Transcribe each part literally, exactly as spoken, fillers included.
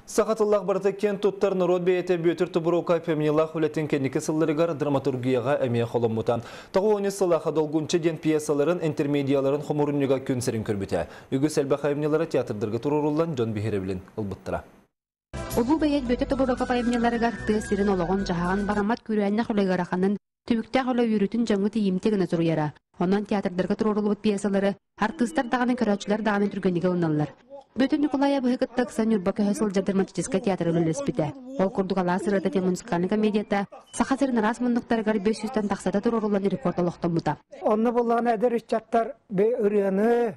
Сақатыллақ барты кен туттар народ бейеті бөтір тұбыруқа пәмінелақ үлетін кенекі сылларығар драматургияға әмия қолыммутан. Тағы оны сылаға долгунчы ден пьесаларын, интермедияларын құмырынныға көнсерін көрбіті. Үгі сәлбі қайымнелары театрдырғы тұрурулан Джон Бихеревлин ұлбыттыра. Олу бәйет бөтір тұбыруқа пәйімнеларығар тығысырын олығын жағаған барамат күрәнне құлығарақанын түбікті құлы үйрітін жаңы тиімтегіні тұруяра. Онан театрдырғы тұрурулбыт пьесалары, артыстар дағанын көрәтшілер дағанын түргенеге ұналар. Бөтін Николая Быхыгыттак Санюрба көһөсөл драматический театр өлелеспите. Ол курдугала сырыта те муниципальный комедията сахасырын раз мундуктаргар беш жүздөн таксата турурулан репорт олоқтомута. Онны болған әдір үстяттар бе үряны,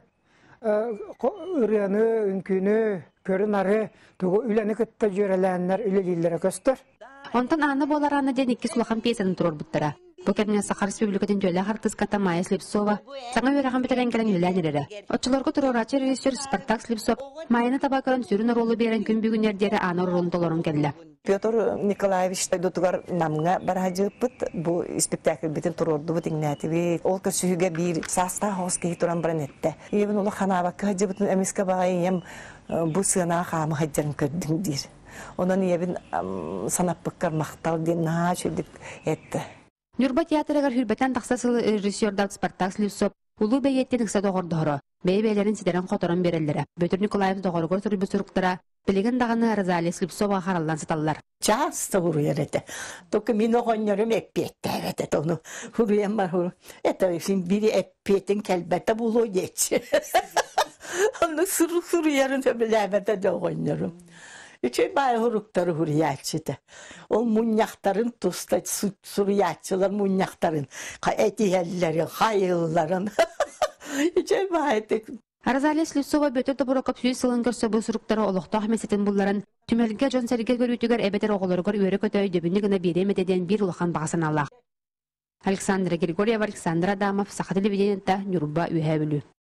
үряны, үнкүні, көрін ары, туғы үләні күтті жөреләнлер үлелейлері көстір. Онтан аны болар аны ден икки сулахан пьесаны турор буттара. Бөкерне Сахар Республикатын жөлі артыската Майя Слепцова, саңа өрәған бітірен келен үләнерері. Отчыларға тұрорачы режиссер Спартак Слепцов, Майяны табакарын сүрін ролы берен күн бүгінердері аны ролын толырын келі. Петр Николаевич дотугар намга баражы пыт бу спектакль битен турорду бутин нәтиби. Ол көсүгө бир саста хоски туран бранетте. Ебин улы ханава кыжы бутин эмиска багайым бу сына хам хаҗын көддүн дир. Онан ебин санаппыккар мактал ден наачылдык этти. Нюрба театрыгар хүрбәтән тақсасыл режиссердар Спартак Слепцов улу бәйеттен икса доғырдығыры. Бәйбәйлерін сидерен қоторын берелдері. Бөтір Николаев доғырғыр түрбі сүріктіра, білеген дағаны Розалия Слепцова қаралдан сыталылар. Часто хуруяр это. Только мин оғоннерім әппетті әвәті. Тону хуруян бар хуру. Это бири әппетін кәлбәті бұлу етші. Оны сұруярын өбілі әвәті доғоннерім. Üçe bay hurukları huriyatçıdı. O munyakların tusta suriyatçılar munyakların. Etiyellerin, hayılların. Üçe bay tek. Розалия Слепцова бөтір тұбыры көпсүй сылын көрсі бұл сұруқтары олықты ахмесетін бұлларын түмелге жон сәрге көрүйтігер әбетер оғылырғыр өрі көті өйдебінні гіна береметеден бір ұлақан бағасын аллақ. Александра Григорьева, Александр Адамов, Сақа телевидениетті Нюрба үйәбілі.